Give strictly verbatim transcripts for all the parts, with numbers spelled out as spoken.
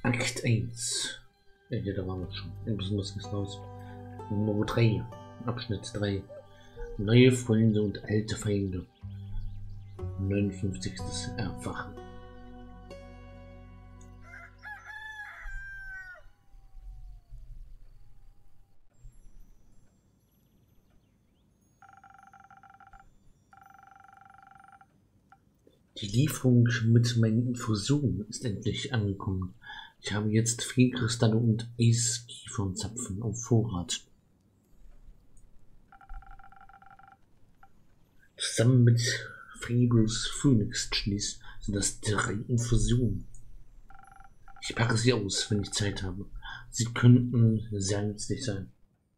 Akt eins. Ja, hier, da waren wir schon. Ein bisschen was ist raus. Nummer drei. Abschnitt drei. Neue Freunde und alte Feinde. neunundfünfzigstes Erwachen. Die Lieferung mit meinen Infusionen ist endlich angekommen. Ich habe jetzt Feenkristalle und Eiskiefernzapfen auf Vorrat. Zusammen mit Fables Phoenix Cheese sind das drei Infusionen. Ich packe sie aus, wenn ich Zeit habe. Sie könnten sehr nützlich sein.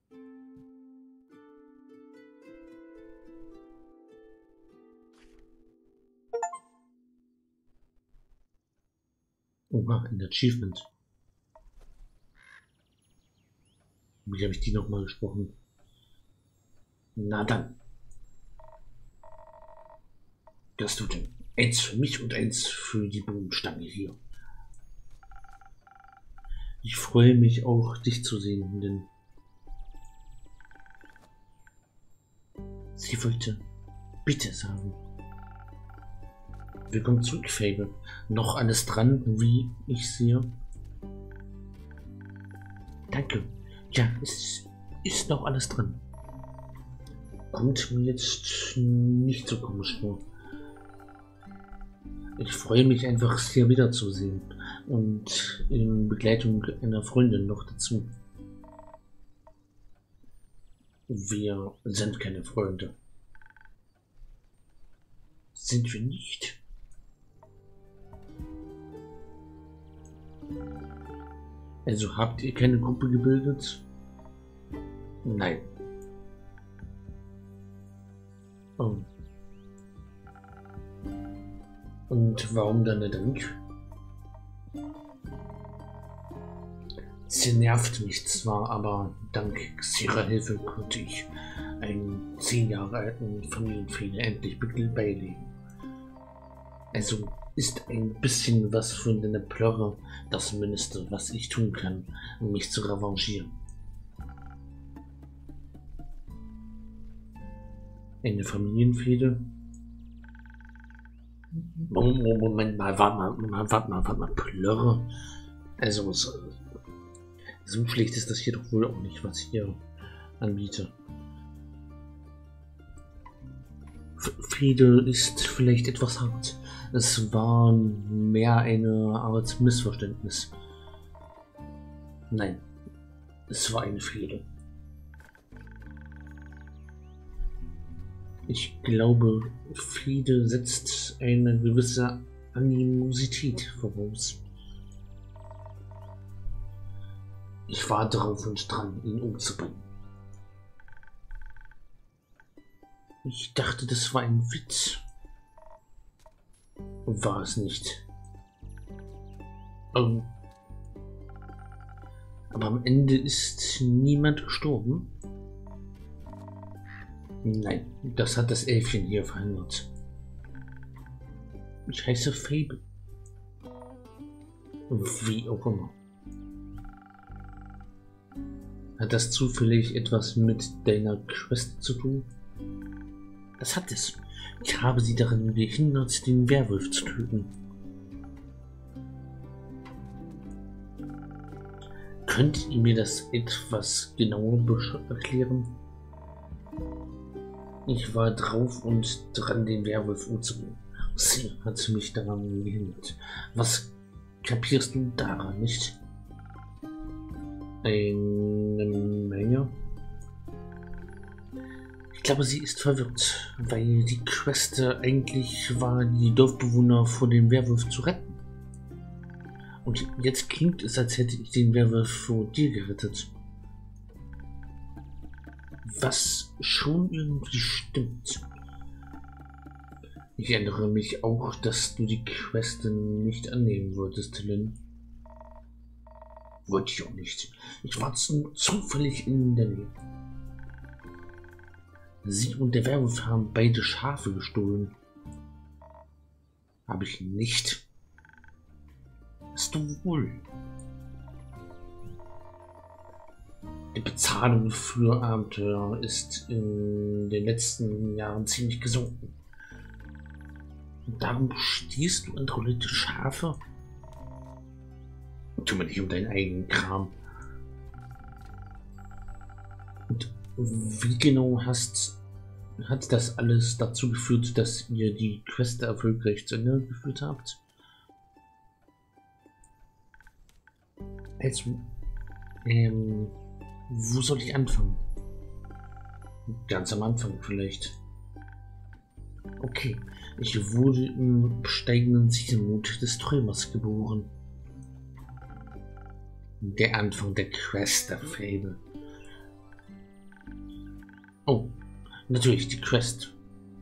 Oha, ein Achievement. Wie habe ich die nochmal gesprochen? Na dann. Das tut denn. Eins für mich und eins für die Bodenstange hier. Ich freue mich auch, dich zu sehen, denn sie wollte bitte sagen. Willkommen zurück, Fable. Noch alles dran, wie ich sehe. Danke. Ja, es ist noch alles dran. Kommt mir jetzt nicht so komisch vor. Ich freue mich einfach, Sie wiederzusehen. Und in Begleitung einer Freundin noch dazu. Wir sind keine Freunde. Sind wir nicht? Also habt ihr keine Gruppe gebildet? Nein. Oh. Und warum dann der Dank? Sie nervt mich zwar, aber dank ihrer Hilfe konnte ich einen zehn Jahre alten Familienfehler endlich beilegen. Also ist ein bisschen was von der Plörre das Mindeste, was ich tun kann, um mich zu revanchieren. Eine Familienfehde? Moment mal, warte mal, warte mal, warte mal, Plörre? Also, so, so schlecht ist das hier doch wohl auch nicht, was ich hier anbiete. Fehde ist vielleicht etwas hart. Es war mehr eine Art Missverständnis. Nein, es war eine Fehde. Ich glaube, Fehde setzt eine gewisse Animosität voraus. Ich war drauf und dran, ihn umzubringen. Ich dachte, das war ein Witz. War es nicht. Um, aber am Ende ist niemand gestorben. Nein, das hat das Elfchen hier verhindert. Ich heiße Fable. Wie auch immer. Hat das zufällig etwas mit deiner Quest zu tun? Das hat es. Ich habe sie daran gehindert, den Werwolf zu töten. Könnt ihr mir das etwas genauer erklären? Ich war drauf und dran, den Werwolf umzubringen. Sie hat mich daran gehindert. Was kapierst du daran nicht? Eine Menge? Ich glaube, sie ist verwirrt, weil die Quest eigentlich war, die Dorfbewohner vor dem Werwolf zu retten. Und jetzt klingt es, als hätte ich den Werwolf vor dir gerettet. Was schon irgendwie stimmt. Ich erinnere mich auch, dass du die Quest nicht annehmen wolltest, Lynn. Wollte ich auch nicht. Ich war zufällig in der Nähe. Sie und der Werwolf haben beide Schafe gestohlen. Habe ich nicht. Hast du wohl. Die Bezahlung für Abenteuer ist in den letzten Jahren ziemlich gesunken. Und darum stehst du an roulette Schafe? Kümmere dich um deinen eigenen Kram. Und wie genau hast, hat das alles dazu geführt, dass ihr die Quest erfolgreich zu Ende geführt habt? Also, ähm, wo soll ich anfangen? Ganz am Anfang vielleicht. Okay, ich wurde im steigenden Seelenmut des Träumers geboren. Der Anfang der Quest der Fable. Oh, natürlich die Quest.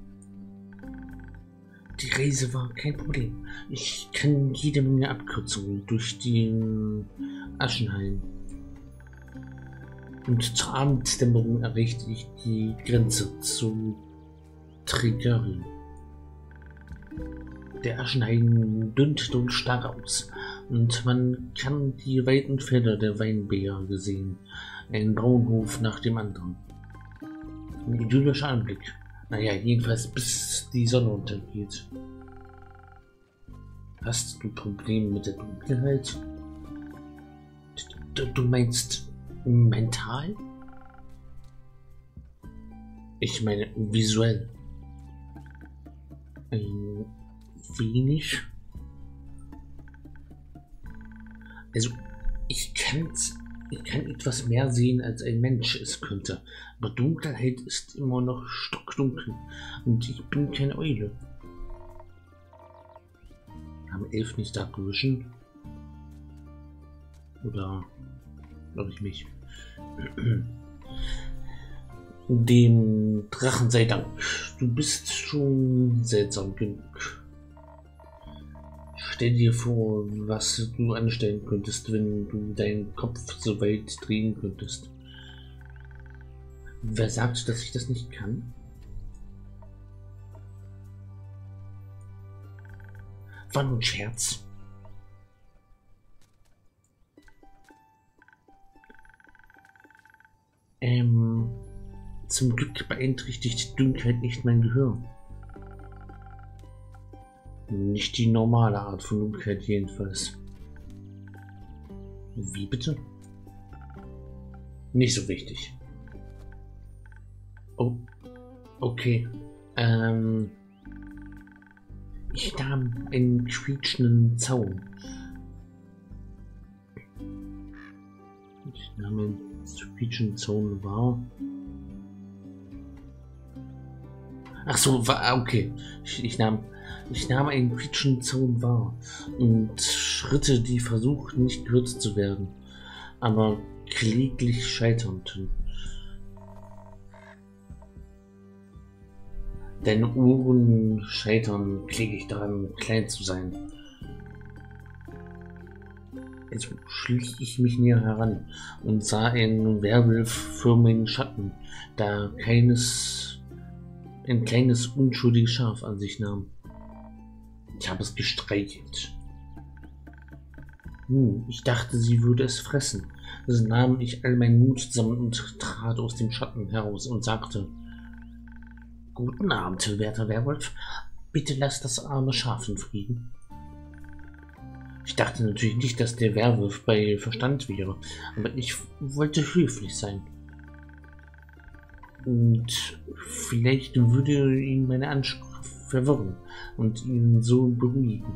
Die Reise war kein Problem. Ich kann jede Menge Abkürzungen durch den Aschenhain. Und zur Abenddämmerung erreichte ich die Grenze zu Triggerien. Der Aschenhain dünnt und starr aus, und man kann die weiten Felder der Weinbeere sehen, ein Bauernhof nach dem anderen. Ein idyllischer Anblick. Naja, jedenfalls bis die Sonne untergeht. Hast du Probleme mit der Dunkelheit? Du, du meinst mental? Ich meine visuell. Ein wenig. Also, ich kann, ich kann etwas mehr sehen, als ein Mensch es könnte. Aber Dunkelheit ist immer noch stockdunkel. Und ich bin keine Eule. Haben Elf nicht abgewichen? Oder glaube ich mich? Dem Drachen sei Dank. Du bist schon seltsam genug. Stell dir vor, was du anstellen könntest, wenn du deinen Kopf so weit drehen könntest. Wer sagt, dass ich das nicht kann? War nur ein Scherz. Ähm, zum Glück beeinträchtigt die Dunkelheit nicht mein Gehirn. Nicht die normale Art von Dunkelheit jedenfalls. Wie bitte? Nicht so wichtig. Oh, okay. Ähm, ich nahm einen quietschenden Zaun. Ich nahm einen quietschenden Zaun wahr. Ach so, war okay. Ich, ich nahm Ich nahm einen quietschenden Zaun wahr und Schritte, die versuchten, nicht gehört zu werden, aber kläglich scheiterten. Deine Ohren scheitern kläglich daran, klein zu sein. Jetzt schlich ich mich näher heran und sah einen werwolfförmigen Schatten, da keines, ein kleines unschuldiges Schaf an sich nahm. Ich habe es gestreichelt. Hm, ich dachte, sie würde es fressen. Also nahm ich all meinen Mut zusammen und trat aus dem Schatten heraus und sagte: Guten Abend, werter Werwolf. Bitte lass das arme Schaf in Frieden. Ich dachte natürlich nicht, dass der Werwolf bei Verstand wäre, aber ich wollte höflich sein. Und vielleicht würde ihn meine Ansprache verwirren und ihn so beruhigen.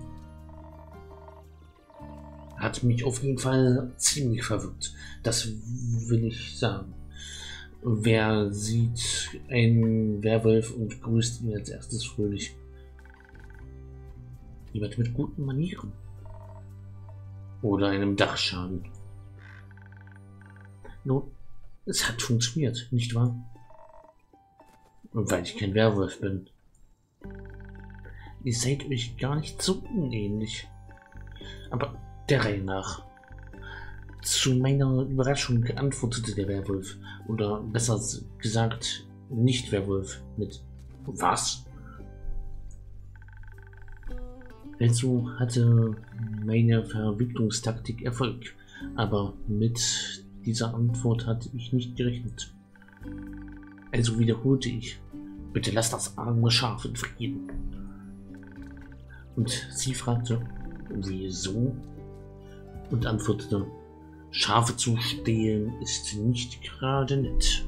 Hat mich auf jeden Fall ziemlich verwirrt. Das will ich sagen. Wer sieht einen Werwolf und grüßt ihn als erstes fröhlich? Jemand mit guten Manieren. Oder einem Dachschaden. Nun, es hat funktioniert, nicht wahr? Und weil ich kein Werwolf bin. Ihr seid euch gar nicht so unähnlich. Aber der Reihe nach. Zu meiner Überraschung antwortete der Werwolf. Oder besser gesagt, nicht Werwolf mit Was? Also hatte meine Verwicklungstaktik Erfolg, aber mit dieser Antwort hatte ich nicht gerechnet. Also wiederholte ich, bitte lass das arme Schaf in Frieden. Und sie fragte, wieso? Und antwortete, Schafe zu stehlen ist nicht gerade nett.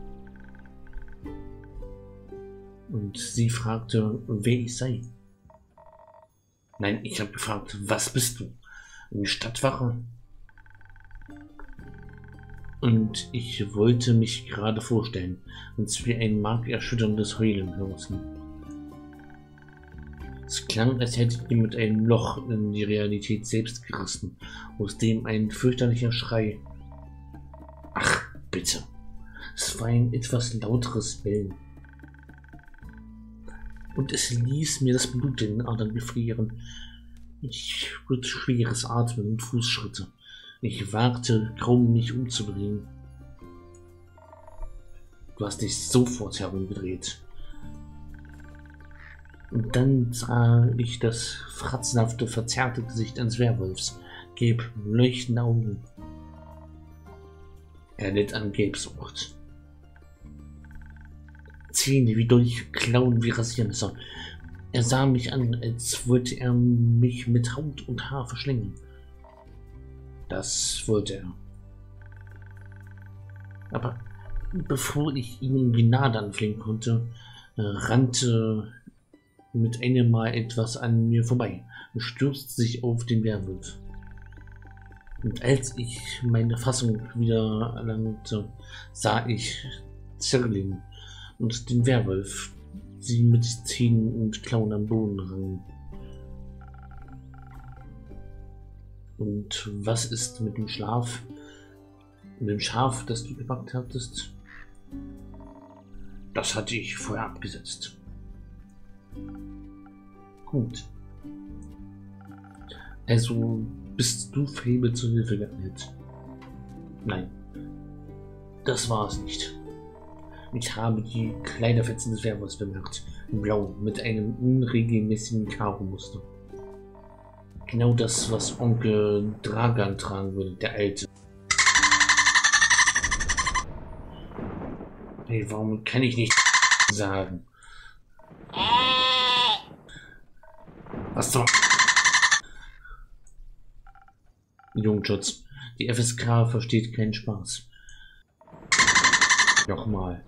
Und sie fragte, wer ich sei. Nein, ich habe gefragt, was bist du? Eine Stadtwache? Und ich wollte mich gerade vorstellen, als wir ein markerschütterndes Heulen hörten. Es klang, als hätte jemand ein Loch in die Realität selbst gerissen, aus dem ein fürchterlicher Schrei. Ach, bitte. Es war ein etwas lauteres Bellen. Und es ließ mir das Blut in den Adern gefrieren. Ich spürte schweres Atmen und Fußschritte. Ich wagte kaum, mich umzudrehen. Du hast dich sofort herumgedreht. Und dann sah ich das fratzenhafte, verzerrte Gesicht eines Werwolfs. Gabe leuchtende Augen. Er litt an Gelbsucht. Zähne wie Dolche, Klauen wie Rasiermesser. Er sah mich an, als wollte er mich mit Haut und Haar verschlingen. Das wollte er. Aber bevor ich ihm Gnade anflehen konnte, rannte mit einem Mal etwas an mir vorbei und stürzte sich auf den Werwolf. Und als ich meine Fassung wieder erlangte, sah ich Zirling und den Werwolf, sie mit Zähnen und Klauen am Boden rangen. Und was ist mit dem Schlaf? Mit dem Schaf, das du gepackt hattest? Das hatte ich vorher abgesetzt. Gut. Also bist du Fable zur Hilfe geeilt? Nein. Das war es nicht. Ich habe die Kleiderfetzen des Werwolfs bemerkt. In Blau, mit einem unregelmäßigen Karo-Muster. Genau das, was Onkel Dragan tragen würde, der Alte. Hey, warum kann ich nicht sagen? Was zum... Jugendschutz. Die F S K versteht keinen Spaß. Nochmal.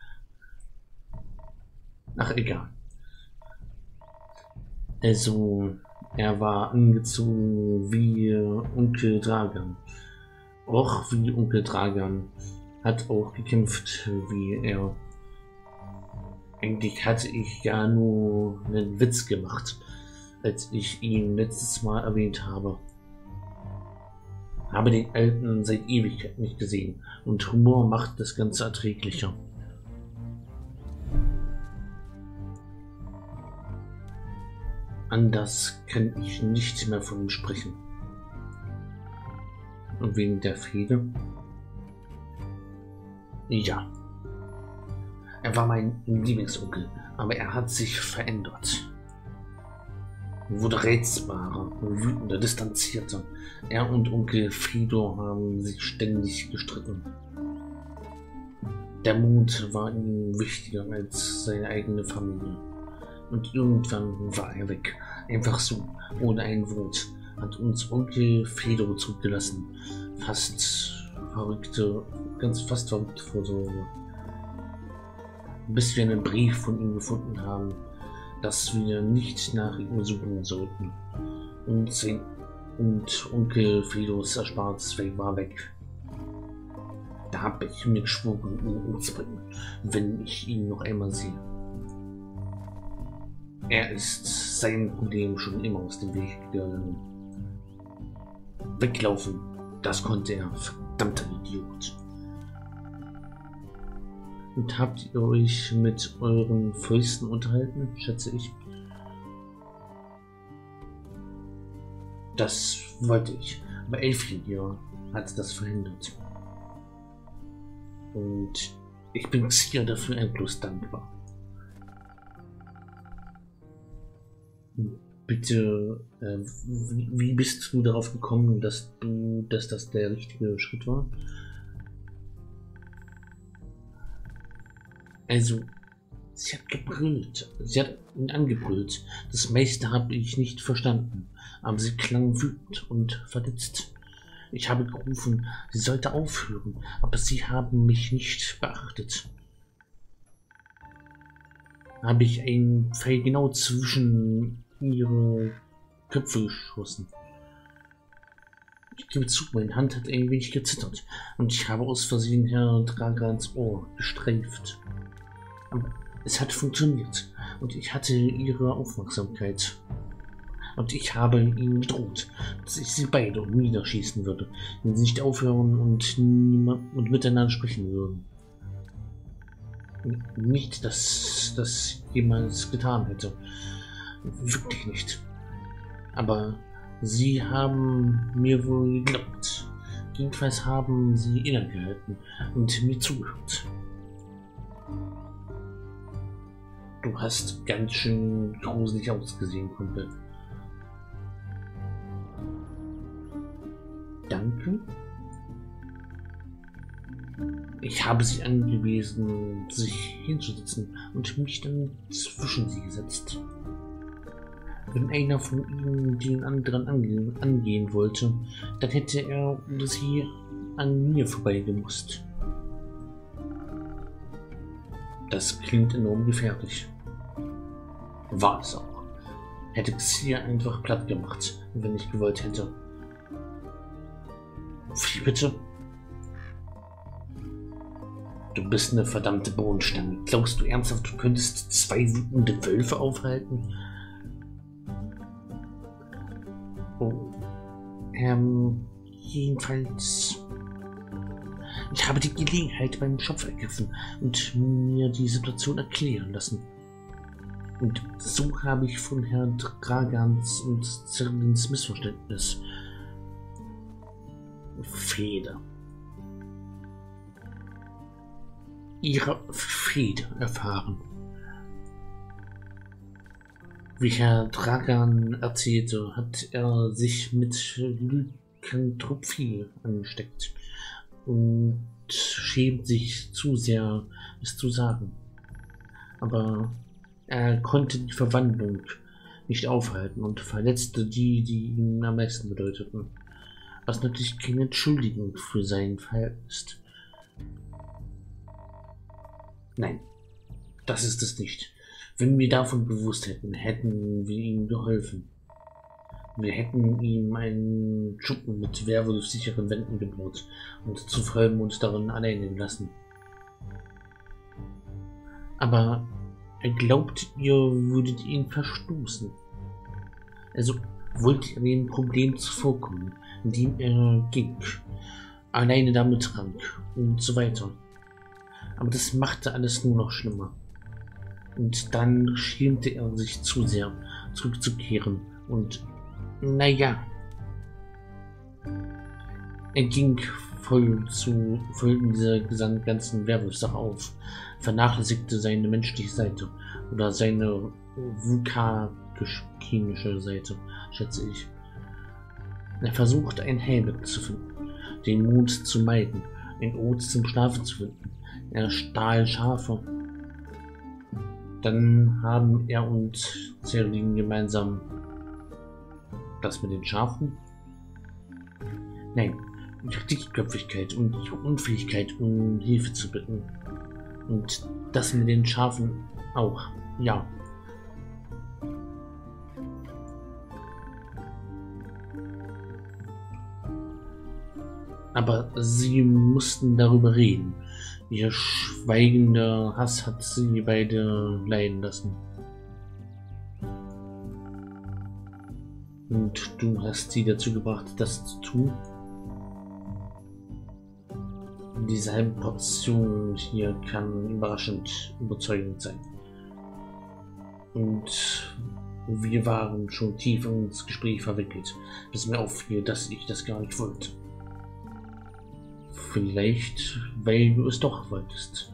Ach, egal. Also, er war angezogen wie Onkel Dragan. Auch wie Onkel Dragan. Hat auch gekämpft wie er. Eigentlich hatte ich ja nur einen Witz gemacht, als ich ihn letztes Mal erwähnt habe. Habe den Alten seit Ewigkeit nicht gesehen und Humor macht das Ganze erträglicher. Anders kann ich nicht mehr von ihm sprechen. Und wegen der Fehde? Ja. Er war mein Lieblingsonkel, aber er hat sich verändert. Wurde reizbarer, wütender, distanzierter. Er und Onkel Frido haben sich ständig gestritten. Der Mond war ihm wichtiger als seine eigene Familie. Und irgendwann war er weg. Einfach so, ohne ein Wort, hat uns Onkel Frido zurückgelassen. Fast verrückte, ganz fast verrückte Vorsorge. Bis wir einen Brief von ihm gefunden haben, dass wir nicht nach ihm suchen sollten. Und, sein, und Onkel Fridos Erspartes war weg. Da habe ich mir geschworen, ihn umzubringen, wenn ich ihn noch einmal sehe. Er ist sein Problem schon immer aus dem Weg gegangen. Weglaufen, das konnte er, verdammter Idiot. Und habt ihr euch mit euren Fäusten unterhalten, schätze ich? Das wollte ich, aber Elfie hier hat das verhindert. Und ich bin Xia dafür endlos dankbar. Bitte, äh, wie, wie bist du darauf gekommen, dass du, dass das der richtige Schritt war? Also, sie hat gebrüllt. Sie hat ihn angebrüllt. Das meiste habe ich nicht verstanden, aber sie klang wütend und verletzt. Ich habe gerufen, sie sollte aufhören, aber sie haben mich nicht beachtet. Habe ich einen Pfeil genau zwischen ihre Köpfe geschossen. Ich gebe zu, meine Hand hat ein wenig gezittert und ich habe aus Versehen Herr Dragans Ohr gestreift. Aber es hat funktioniert und ich hatte ihre Aufmerksamkeit. Und ich habe ihnen gedroht, dass ich sie beide niederschießen würde, wenn sie nicht aufhören und, niemand, und miteinander sprechen würden. Nicht, dass das jemals getan hätte. Wirklich nicht. Aber sie haben mir wohl geglaubt. Jedenfalls haben sie innegehalten und mir zugehört. Du hast ganz schön gruselig ausgesehen, Kumpel. Danke. Ich habe sie angewiesen, sich hinzusetzen und mich dann zwischen sie gesetzt. Wenn einer von ihnen den anderen angehen, angehen wollte, dann hätte er oder sie an mir vorbeigemusst. Das klingt enorm gefährlich. War es auch. Hätte Xia einfach platt gemacht, wenn ich gewollt hätte. Wie bitte? Du bist eine verdammte Bohnenstange. Glaubst du ernsthaft, du könntest zwei wütende Wölfe aufhalten? Oh. Ähm, jedenfalls... Ich habe die Gelegenheit beim Schopf ergriffen und mir die Situation erklären lassen. Und so habe ich von Herrn Dragans und Zerlins Missverständnis Fehde. Ihre Fehde erfahren. Wie Herr Dragan erzählte, hat er sich mit Lykanthropie angesteckt und schämt sich zu sehr, es zu sagen. Aber er konnte die Verwandlung nicht aufhalten und verletzte die, die ihm am meisten bedeuteten. Was natürlich keine Entschuldigung für seinen Fall ist. Nein, das ist es nicht. Wenn wir davon bewusst hätten, hätten wir ihm geholfen. Wir hätten ihm einen Schuppen mit werwolfsicheren Wänden gebaut und zu Vollmond darin alleine gelassen. Aber er glaubt, ihr würdet ihn verstoßen. Also wollt ihr dem Problem zuvorkommen, indem er ging, alleine damit rang und so weiter. Aber das machte alles nur noch schlimmer. Und dann schämte er sich zu sehr, zurückzukehren. Und naja, er ging voll zu voll in dieser ganzen Werwolfsache auf, vernachlässigte seine menschliche Seite oder seine vulkanisch-chemische Seite, schätze ich. Er versuchte, ein Heilmittel zu finden, den Mond zu meiden, ein Ort zum Schlafen zu finden. Er stahl Schafe. Dann haben er und Zerlin gemeinsam das mit den Schafen? Nein, die Dickköpfigkeit und die Unfähigkeit, um Hilfe zu bitten. Und das mit den Schafen auch, ja. Aber sie mussten darüber reden. Ihr schweigender Hass hat sie beide leiden lassen. Und du hast sie dazu gebracht, das zu tun? Diese halbe Portion hier kann überraschend überzeugend sein. Und wir waren schon tief ins Gespräch verwickelt, bis mir auffiel, dass ich das gar nicht wollte. Vielleicht, weil du es doch wolltest.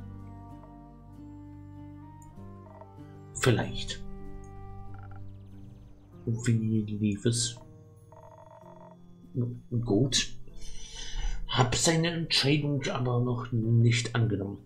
Vielleicht. Wie lief es? Gut. Hab seine Entscheidung aber noch nicht angenommen.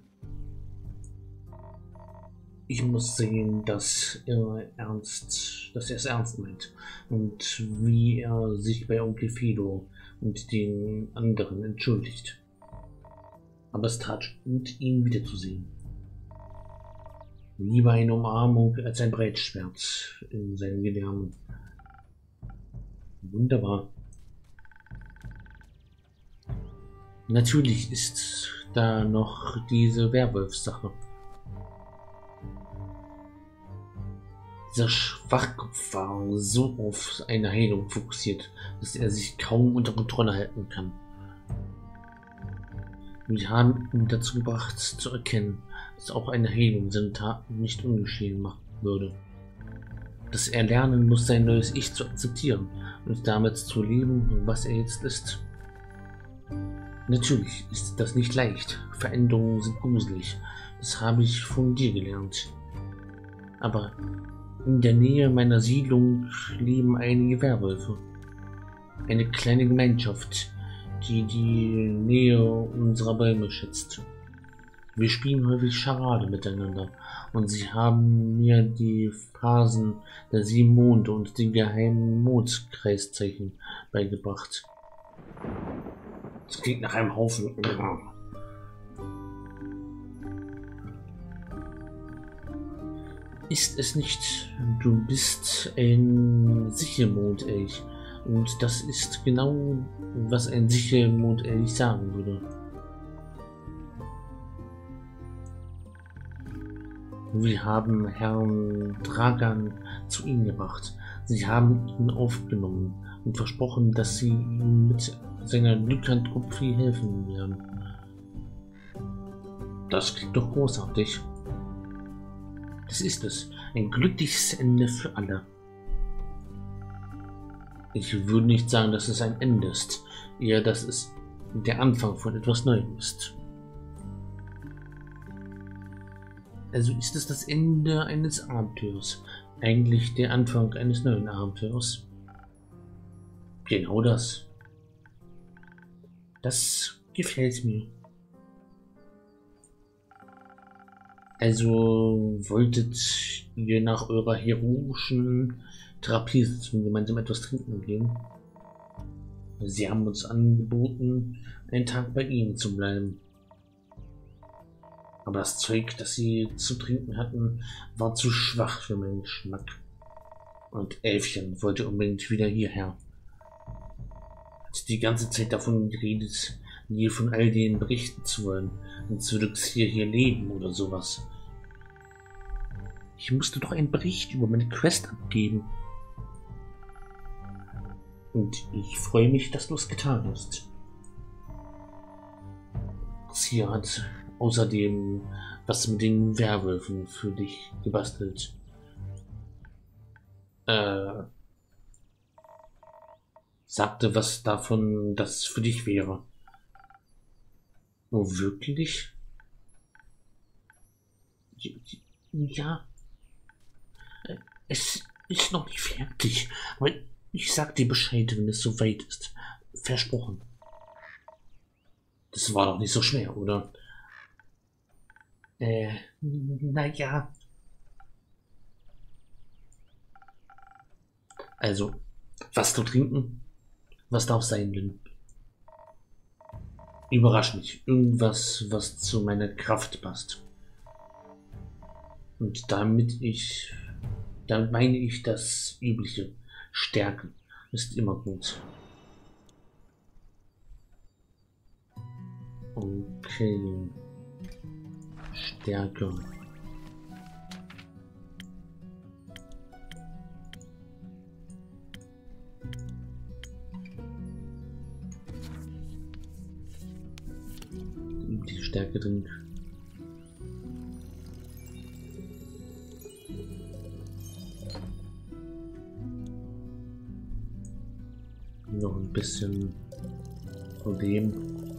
Ich muss sehen, dass er ernst, dass er es ernst meint und wie er sich bei Onkel Fido und den anderen entschuldigt. Aber es tat gut, ihn wiederzusehen. Lieber eine Umarmung als ein Breitschwert in seinem Gedärmen. Wunderbar. Natürlich ist da noch diese Werwolf-Sache. Dieser Schwachkopf war so auf eine Heilung fokussiert, dass er sich kaum unter Kontrolle halten kann. Wir haben ihn dazu gebracht, zu erkennen, dass auch eine Heilung seine Taten nicht ungeschehen machen würde. Dass er lernen muss, sein neues Ich zu akzeptieren und damit zu leben, was er jetzt ist. Natürlich ist das nicht leicht. Veränderungen sind gruselig. Das habe ich von dir gelernt. Aber in der Nähe meiner Siedlung leben einige Werwölfe. Eine kleine Gemeinschaft, die die Nähe unserer Bäume schätzt. Wir spielen häufig Scharade miteinander und sie haben mir die Phasen der sieben Monde und die geheimen Mondkreiszeichen beigebracht. Das klingt nach einem Haufen. Ist es nicht? Du bist ein Sichelmondelch. Und das ist genau, was ein Sichelmondelch sagen würde. Wir haben Herrn Dragan zu ihnen gebracht. Sie haben ihn aufgenommen und versprochen, dass sie ihm mit seiner Lykanthropie helfen werden. Das klingt doch großartig. Das ist es. Ein glückliches Ende für alle. Ich würde nicht sagen, dass es ein Ende ist. Eher, dass es der Anfang von etwas Neuem ist. Also ist es das Ende eines Abenteuers. Eigentlich der Anfang eines neuen Abenteuers. Genau das. Das gefällt mir. Also wolltet ihr nach eurer heroischen Therapiesitzung gemeinsam etwas trinken gehen? Sie haben uns angeboten, einen Tag bei ihnen zu bleiben. Aber das Zeug, das sie zu trinken hatten, war zu schwach für meinen Geschmack. Und Elfchen wollte unbedingt wieder hierher. Hat die ganze Zeit davon geredet, mir von all denen berichten zu wollen, als würde Xir hier leben oder sowas. Ich musste doch einen Bericht über meine Quest abgeben. Und ich freue mich, dass du es getan hast. Xir hat außerdem was mit den Werwölfen für dich gebastelt. Äh, sagte, was davon das für dich wäre. Oh, wirklich? Ja. Es ist noch nicht fertig, aber ich sag dir Bescheid, wenn es soweit ist. Versprochen. Das war doch nicht so schwer, oder? Äh, naja. Also, was zu trinken? Was darf sein denn? Überrasch mich. Irgendwas, was zu meiner Kraft passt. Und damit ich... Damit meine ich das übliche. Stärken ist immer gut. Okay. Stärke. Die Stärke drin. Noch ein bisschen von dem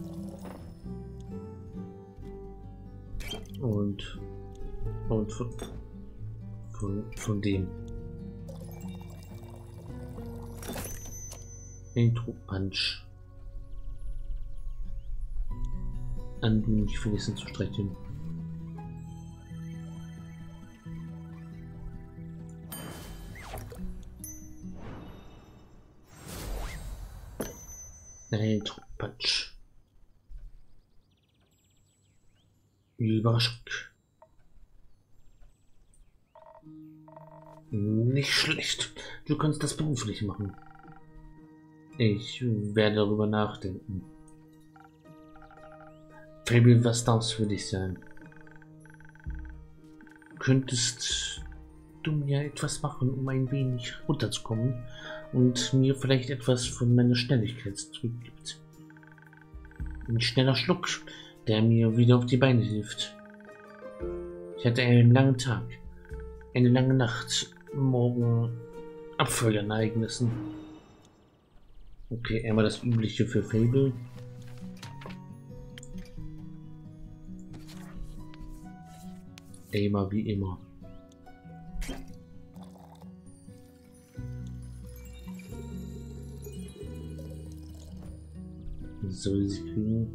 und und von, von, von dem. Intro-Punch. An du nicht vergessen zu streicheln. Intro-Punch. Überraschung. Nicht schlecht. Du kannst das beruflich machen. Ich werde darüber nachdenken. Fable, was darf es für dich sein? Könntest du mir etwas machen, um ein wenig runterzukommen und mir vielleicht etwas von meiner Schnelligkeit zurückgibt? Ein schneller Schluck, der mir wieder auf die Beine hilft. Ich hatte einen langen Tag, eine lange Nacht, morgen Abfeuerereignissen. Okay, einmal das Übliche für Fable. Immer wie immer. Soll sie kriegen?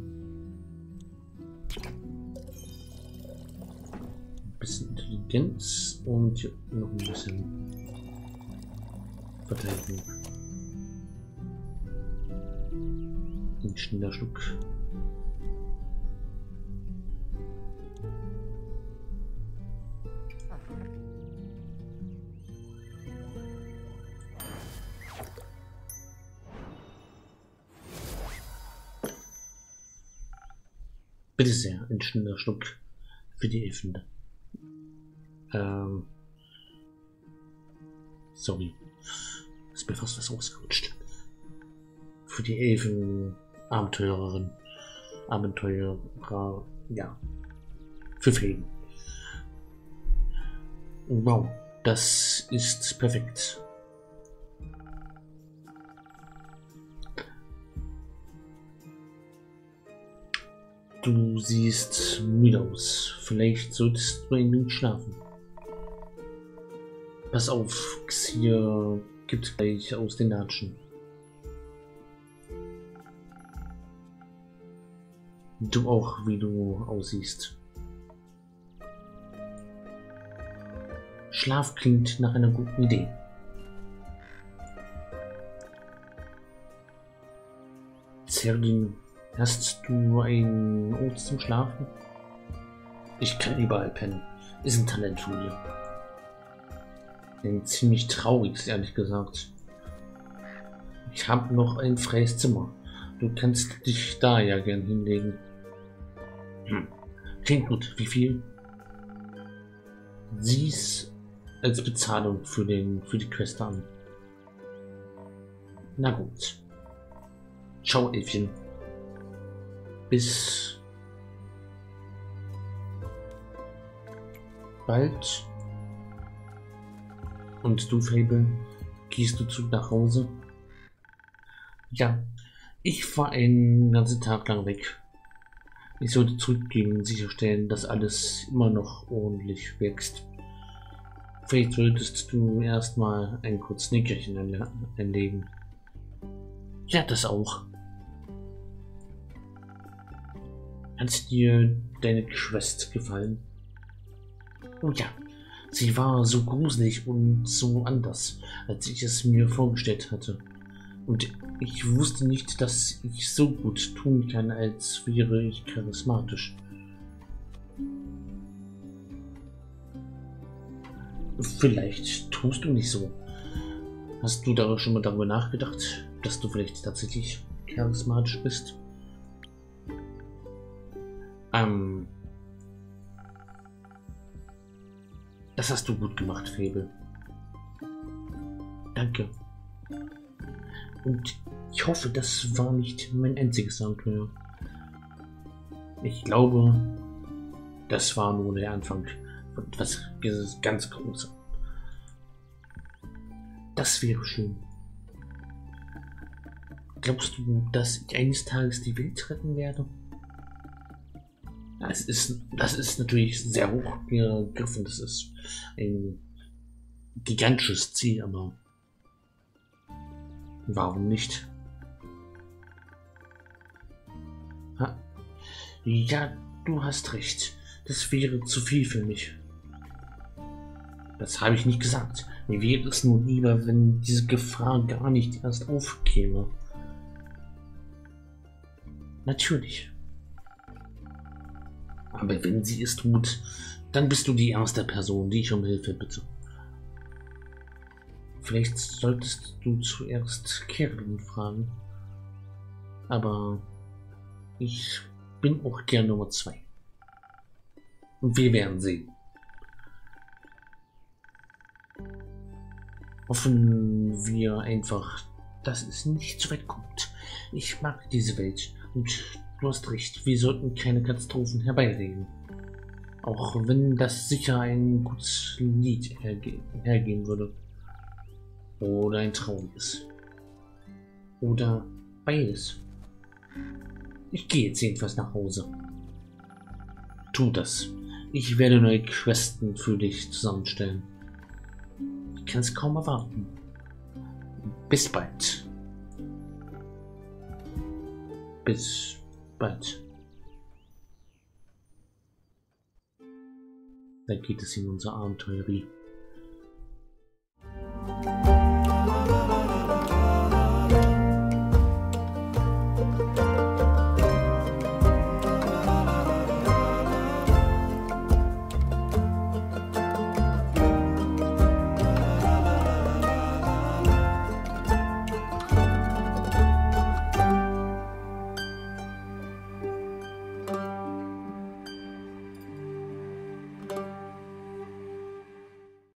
Ein bisschen Intelligenz und noch ein bisschen Verteidigung. Ein schneller Schluck. Bitte sehr, ein schneller Schluck für die Elfen. Ähm. Sorry. Ist mir fast was ausgerutscht. Für die Elfen, Abenteurerin, Abenteurer, ja. Für Feen. Wow, das ist perfekt. Du siehst müde aus. Vielleicht solltest du ein wenig schlafen. Pass auf, Xir gibt gleich aus den Latschen. Du auch, wie du aussiehst. Schlaf klingt nach einer guten Idee. Zerdin, hast du einen Ort zum Schlafen? Ich kann überall pennen. Ist ein Talent von mir. Ein ziemlich trauriges, ehrlich gesagt. Ich habe noch ein freies Zimmer. Du kannst dich da ja gern hinlegen. Hm. Klingt gut. Wie viel? Sieh's als Bezahlung für, den, für die Quest an. Na gut. Ciao, Elfchen. Bis bald. Und du, Fable, gehst du zurück nach Hause? Ja, ich war einen ganzen Tag lang weg. Ich sollte zurückgehen und sicherstellen, dass alles immer noch ordentlich wächst. Vielleicht solltest du erstmal ein kurzes Nickerchen einlegen. Ja, das auch. Hat dir deine Quest gefallen? Oh ja, sie war so gruselig und so anders, als ich es mir vorgestellt hatte. Und ich wusste nicht, dass ich so gut tun kann, als wäre ich charismatisch. Vielleicht tust du nicht so. Hast du da schon mal darüber nachgedacht, dass du vielleicht tatsächlich charismatisch bist? Ähm. Das hast du gut gemacht, Fable. Danke. Und ich hoffe, das war nicht mein einziges Abenteuer. Ich glaube, das war nur der Anfang von etwas ganz Großes. Das wäre schön. Glaubst du, dass ich eines Tages die Welt retten werde? Das ist, das ist natürlich sehr hoch gegriffen. Das ist ein gigantisches Ziel, aber warum nicht? Ja, du hast recht. Das wäre zu viel für mich. Das habe ich nicht gesagt. Mir wäre es nur lieber, wenn diese Gefahr gar nicht erst aufkäme. Natürlich. Aber wenn sie es tut, dann bist du die erste Person, die ich um Hilfe bitte. Vielleicht solltest du zuerst Karen fragen. Aber ich bin auch gern Nummer zwei. Und wir werden sehen. Hoffen wir einfach, dass es nicht so weit kommt. Ich mag diese Welt und du hast recht, wir sollten keine Katastrophen herbeireden. Auch wenn das sicher ein gutes Lied herge hergeben würde. Oder ein trauriges. Oder beides. Ich gehe jetzt jedenfalls nach Hause. Tu das. Ich werde neue Questen für dich zusammenstellen. Ich kann es kaum erwarten. Bis bald. Bis bald. Da geht es in unser Abenteuer.